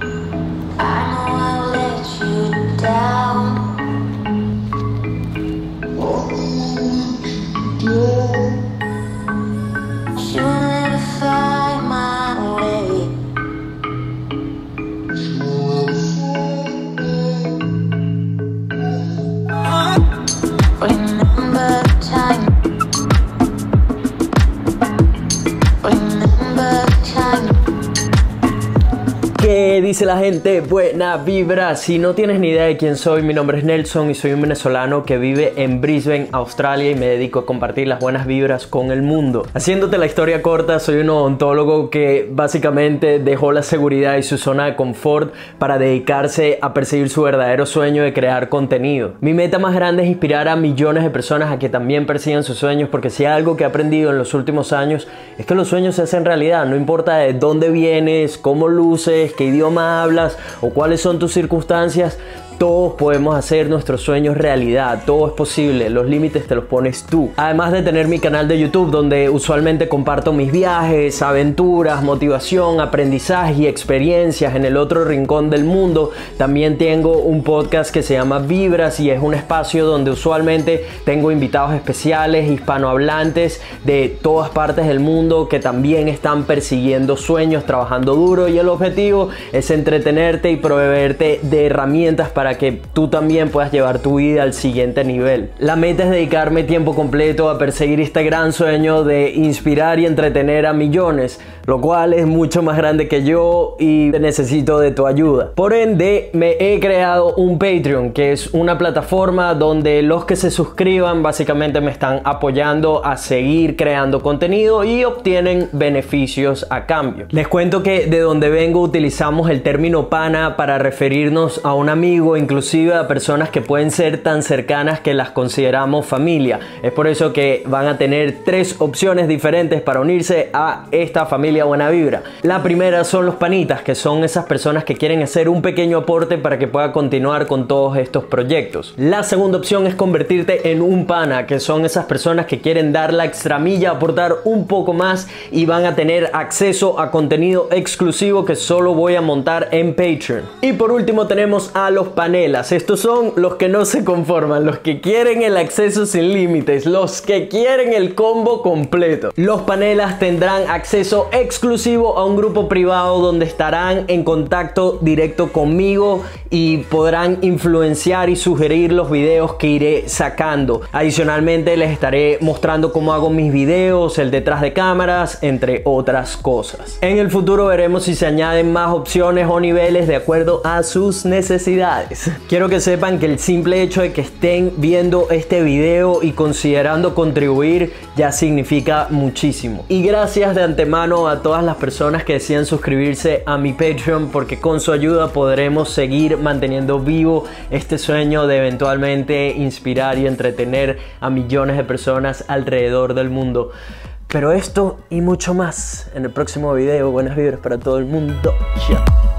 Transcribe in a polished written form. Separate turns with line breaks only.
¿Qué dice la gente? Buena vibra. Si no tienes ni idea de quién soy, mi nombre es Nelson y soy un venezolano que vive en Brisbane, Australia, y me dedico a compartir las buenas vibras con el mundo. Haciéndote la historia corta, soy un odontólogo que básicamente dejó la seguridad y su zona de confort para dedicarse a perseguir su verdadero sueño de crear contenido. Mi meta más grande es inspirar a millones de personas a que también persigan sus sueños, porque si hay algo que he aprendido en los últimos años es que los sueños se hacen realidad. No importa de dónde vienes, cómo luces, qué idioma hablas o cuáles son tus circunstancias, todos podemos hacer nuestros sueños realidad. Todo es posible, los límites te los pones tú. Además de tener mi canal de YouTube donde usualmente comparto mis viajes, aventuras, motivación, aprendizaje y experiencias en el otro rincón del mundo, también tengo un podcast que se llama Vibras y es un espacio donde usualmente tengo invitados especiales hispanohablantes de todas partes del mundo que también están persiguiendo sueños, trabajando duro, y el objetivo es entretenerte y proveerte de herramientas para que tú también puedas llevar tu vida al siguiente nivel. La meta es dedicarme tiempo completo a perseguir este gran sueño de inspirar y entretener a millones, lo cual es mucho más grande que yo y necesito de tu ayuda. Por ende, me he creado un Patreon, que es una plataforma donde los que se suscriban básicamente me están apoyando a seguir creando contenido y obtienen beneficios a cambio. Les cuento que de donde vengo utilizamos el término pana para referirnos a un amigo, inclusive a personas que pueden ser tan cercanas que las consideramos familia. Es por eso que van a tener 3 opciones diferentes para unirse a esta familia Buena Vibra. La primera son los panitas, que son esas personas que quieren hacer un pequeño aporte para que pueda continuar con todos estos proyectos. La segunda opción es convertirte en un pana, que son esas personas que quieren dar la extramilla, aportar un poco más y van a tener acceso a contenido exclusivo que solo voy a montar en Patreon. Y por último tenemos a los panelas. Estos son los que no se conforman, los que quieren el acceso sin límites, los que quieren el combo completo. Los panelas tendrán acceso exclusivo a un grupo privado donde estarán en contacto directo conmigo y podrán influenciar y sugerir los videos que iré sacando. Adicionalmente les estaré mostrando cómo hago mis videos, el detrás de cámaras, entre otras cosas. En el futuro veremos si se añaden más opciones o niveles de acuerdo a sus necesidades. Quiero que sepan que el simple hecho de que estén viendo este video y considerando contribuir ya significa muchísimo. Y gracias de antemano a todas las personas que decían suscribirse a mi Patreon, porque con su ayuda podremos seguir manteniendo vivo este sueño de eventualmente inspirar y entretener a millones de personas alrededor del mundo. Pero esto y mucho más en el próximo video. Buenas vibras para todo el mundo. Chao.